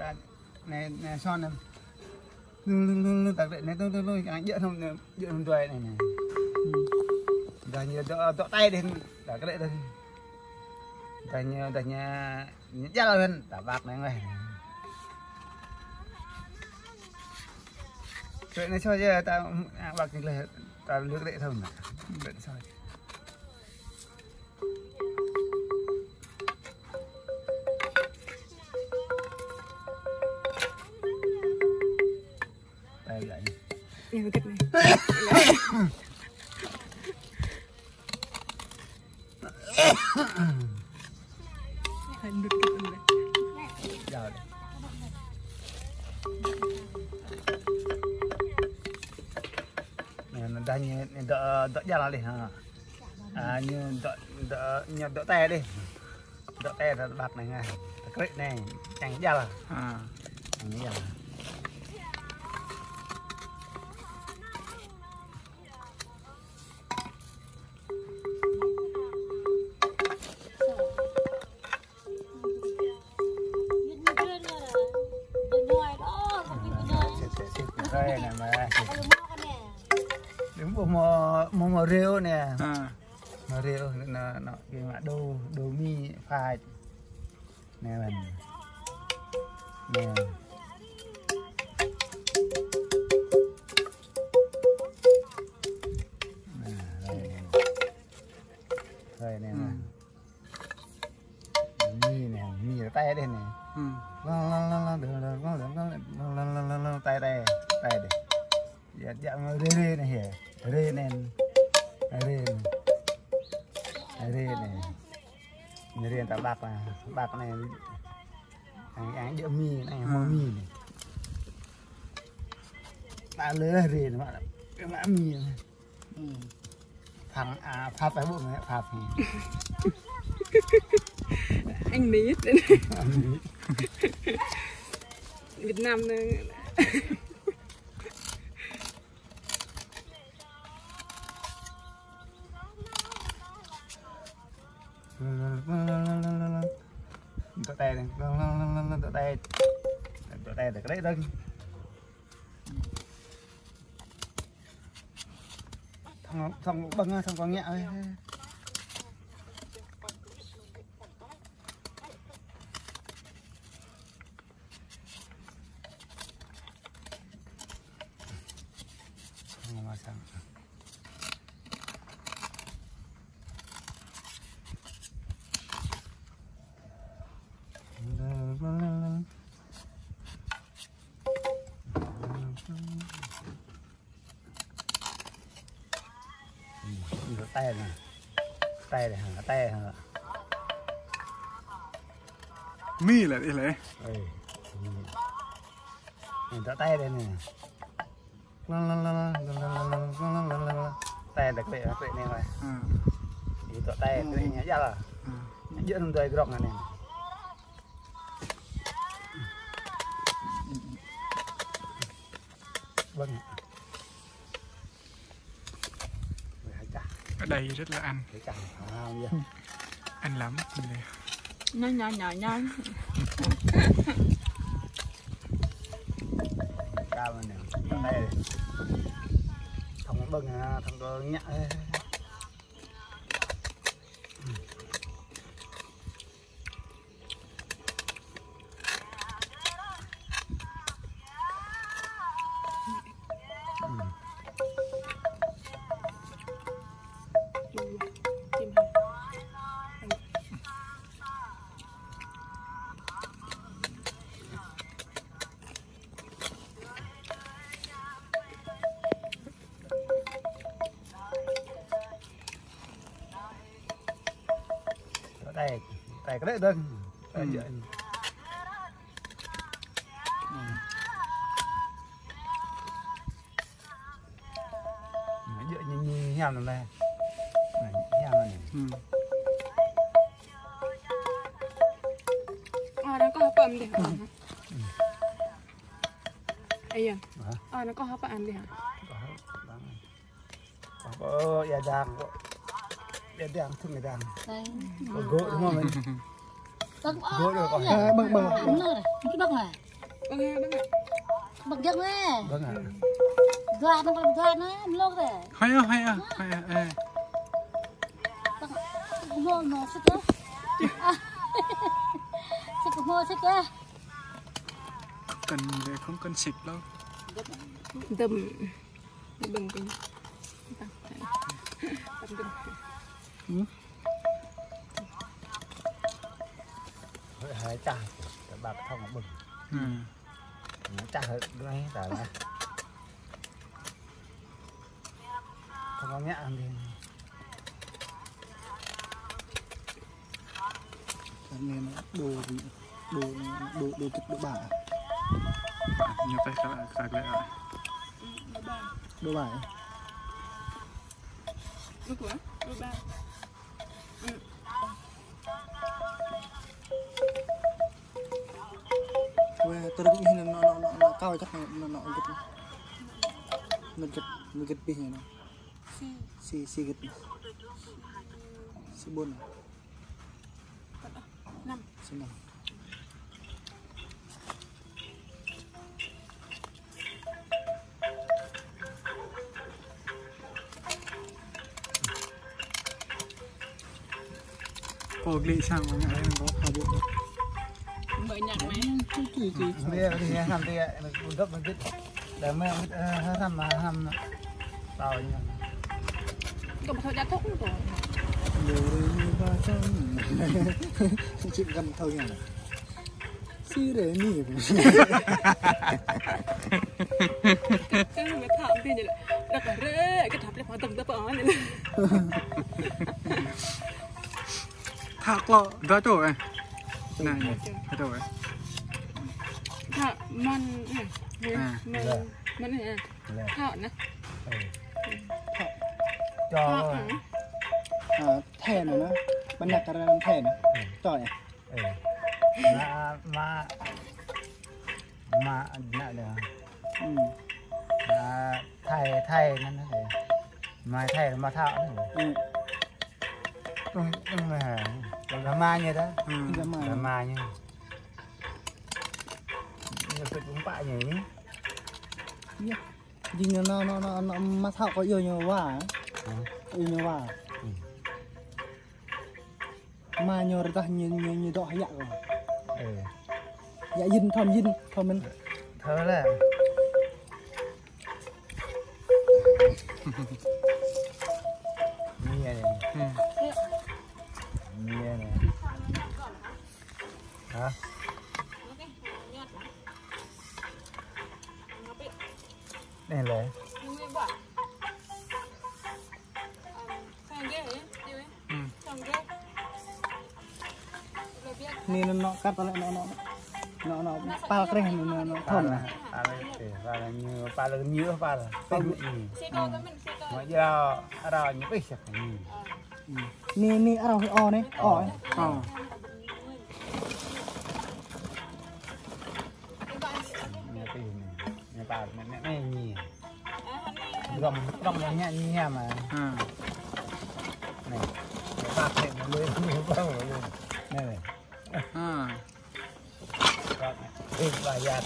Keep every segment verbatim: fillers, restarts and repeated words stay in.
này này son này lưng lưng lưng lưng tạc đệ này tôi tôi tôi anh dựa không dựa không tuổi này này rồi như đỡ đỡ tay đi đỡ cái đệ thôi rồi như rồi nhà nhá lên đỡ bạc này này chuyện này cho chứ tao bạc thì là tao nước đệ thôi mà đệ sao đây vậy em kịch này thành được kịch này giờ này đây như đỡ đỡ ra là đi hả à như đỡ đỡ như đỡ tay đi đỡ tay là bạc này ngay cái này chẳng ra là à chẳng ra là đây này mà đúng bộ mò mò mò rêu nè à. Mò rêu nó nó cái mà đồ đồ mi phai nè mình nè đây nè mi nè mi ở tay đây nè tay đây tay đây dạ dạ rê rê này hề rê này rê này rê này rê ta bạc là bạc này anh anh đỡ mi này mò mi này đã lứa rê này bạn cái mã mi này thằng à phạt phải bụng này phạt thì anh biết đấy Việt Nam này tụi tay này tụi tay tụi tay để cái đấy đơn thằng thằng bưng thằng con nhẹ ơi không mà sao tay này tay này hả tay hả mi là đi lấy mình ta tay đây này tay đặc biệt đặc biệt này này thì tụi tay cái này nhá là giữa năm đời gọng này này vâng ở đây rất là ăn ăn lắm nhỏ nhỏ nhỏ nhỏ cao này nè đây thằng bưng thằng có nhẹ đây đây cái đấy đơn ừ. dựa như như heo này này heo này à nó có hấp âm đi hả ấy à à nó có hấp âm đi hả có da đàng da đàng thương người đàng gỗ đúng không mình gỗ được còn bưng bưng cái đất này Bưng ha bưng ạ. Bực giấc nè. Vâng ạ. Đoạt nó còn đoạt nó lô rồi. hay à hay à hay à ê Mua mà sức đó. Sức mua sức á. cần để không cần xịt đâu Đầm bưng cái đầm đầm Hơi chả cái bạc thông ở bừng ừ. nó chả hơi ngay tại là không có nhẹ thì nên đồ đồ đồ đồ kịch đồ bả nhiều tay cả lại cả lại đồ bả Lúc của lúc ba Quê tôi nghĩ nó nó nó nó cao chắc nó nó kịch nó kịch nó kịch pin này nó si si kịch si bốn năm si năm cô ghi sang mà ngại nó có khá bộ mới nhặt mấy kỳ kỳ bây giờ thì làm thì mình gấp mình biết để mấy ông làm mà làm tao như cầm thời gian thuốc rồi nhiều đi ba trăm chuyện gần thôi nhỉ si để nhỉ cái người thạo thì vậy là cái rễ cái tháp lại phải từng tập ở này thạc lọ ra chỗ này này ra chỗ này thạo man này man man này thạo nè cho à thẻ này nó bên nhạc ra thẻ này tỏi mà mà mà nè nè ừ thay thay nó nó mà thay mà thạo ừ không không là là ma như đó là là ma như nhiều cái cũng bại nhỉ nhưng nó nó nó nó mà thạo có yêu nhiều quá yêu nhiều quá mà nhiều ra nhiều nhiều nhiều độ hay dạ rồi dạ dinh thầm dinh thầm mình thơ là mía này mía này hả đây là nên nó cắt lại nó nó nó nó pa cái này nó nó thầm này pa là pa là như pa là như pa là tên gì mà giờ ra những cái sạch nè nè ở đâu o này o ấy ờ nè cái gì nè pa nè nè nhỉ rồng rồng nó nhẹ nhẹ mà à này pa này nó lên nhiều bao rồi này à cái vài giặt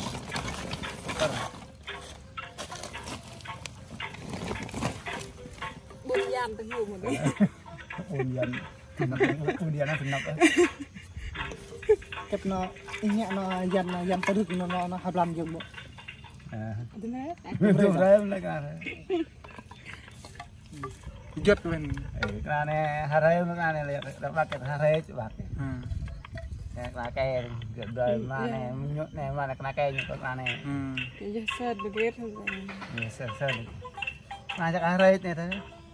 buồn gian từng ngủ một đấy ôn dần thì nó ôn dần nó thì nó kẹp nó nhẹ nó dần dần tới được nó nó nó hợp làm dùng bộ à đúng đấy đúng rồi lấy cái này giật bên cái này hà rê cái này là đã bắt cái hà rê chứ bắt cái là cây rồi mà này nhốt này mà là cây nhốt cái này cái giờ sệt được hết rồi sệt sệt mà chắc hà rê này thôi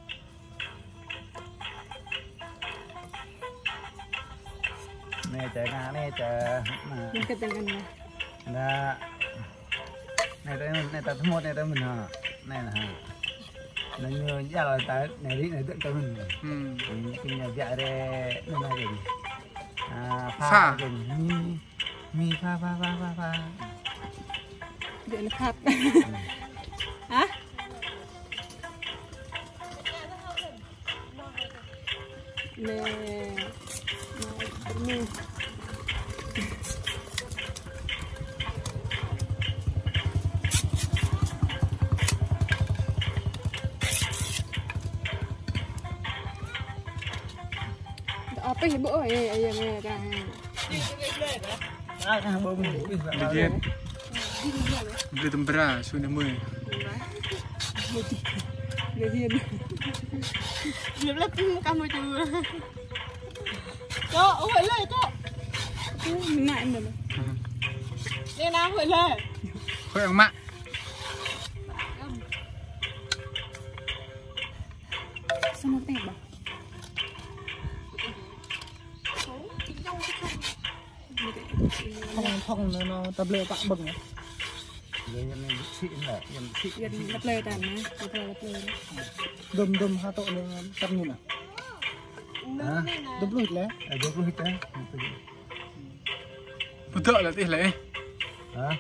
này chờ cái này chờ mình cái tên này là này đây này ta một này đây mình hả này là hả nó như giờ là ta này đi này tự cho mình cái nhà dạ đây nó là gì à pha mi mi pha pha pha pha pha vậy nó thật hả nè nè pe bộ ấy ấy nghe ra Ah, ah, bom ni. Bagian beli tempera sudah mui. người hiền Liệp lép cam mà chưa. Có, ôi lên có. ngại mà Đi nào phải lên. Khơi ông mạ. sao nó đẹp bảo Phong phong nó nó tập lệ tạm bừng. Người nhân này xịn là nhân xịn. gần đập lề tàn này đập lề đập lề Đâm đâm hai tội lên tập như nào. Hả? Đâm lụt lẽ. Ở chỗ lụt á. Phụ trợ là tí lệ. Hả?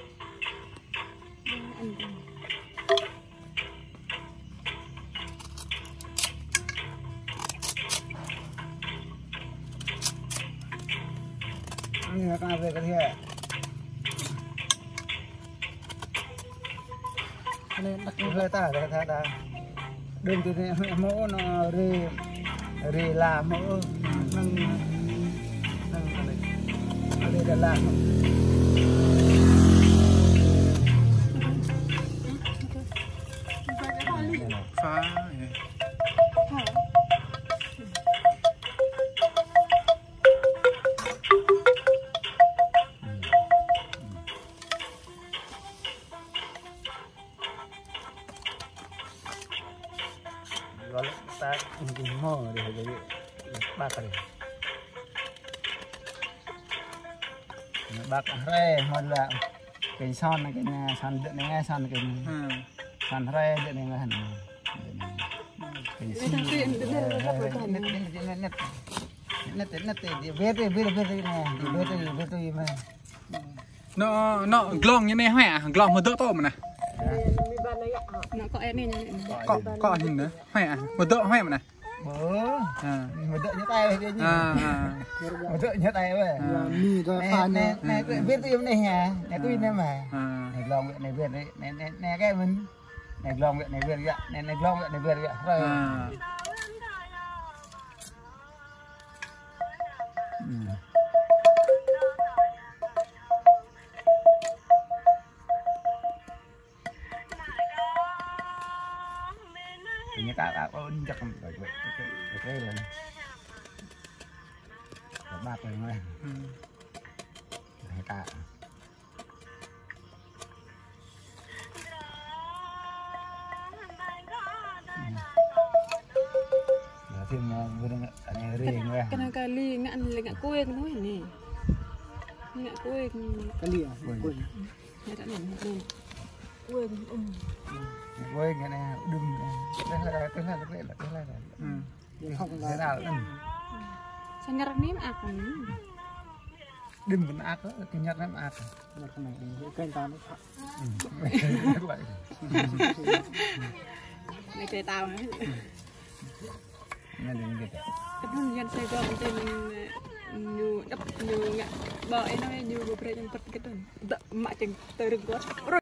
Ini akan apa kerja? Nên đặt Người ta người ta ta đừng từ này mẫu nó rì rì là mẫu nâng nâng này đây là làm Phá. gọi ta dùng mò để để bạc này bạc re một là cái son này cái nhà son điện này nghe son cái Ừ. son re điện này là hẳn cái xi nét nét nét nét nét thì biết thì biết biết thì này thì biết thì biết thì mà Nó nó glong như này hỏe, glong một đỡ to mà này. nó có em này Cọ cọ hình nữa. Hỏe, một đỡ hỏe mà này. bố À. một đợi nhớ tay vậy À à. một đợi nhớ tay vậy mì ra nè pha nè nè. nè biết tôi này hè nè tôi này mà À. này lòng vậy này việt đấy nè nè nè cái mình này lòng vậy này việt vậy nè này lòng vậy này việt vậy rồi À. thì người ta đã có đi chắc không phải vậy cái cái rồi ba tuổi rồi Ừ. người ta thêm vừa đang anh rì người cái kali ngạn là ngạn quê nó nói này ngạn quê Cái lìa. Quên. người ta làm luôn Quên ừm. quê cái này đừng đây là đây là đây là đây là Ừ. Nên không thế là nào đừng sao nhặt ném akan đừng vẫn ác cái nhát lắm ác là cái này cái ta nó lại này chơi tao này nên đừng cái cái thằng nhân xây dựng trên nhiều đắp nhiều ngạn bờ ấy nó nhiều bờ trong vật cái thằng mạ chừng từ rừng quá